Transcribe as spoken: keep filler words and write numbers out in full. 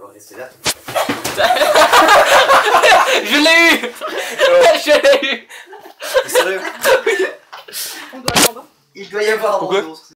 doit rester là. Je l'ai eu. Je l'ai eu. Mais sérieux? On doit attendre. Il doit y avoir un Pourquoi monstre.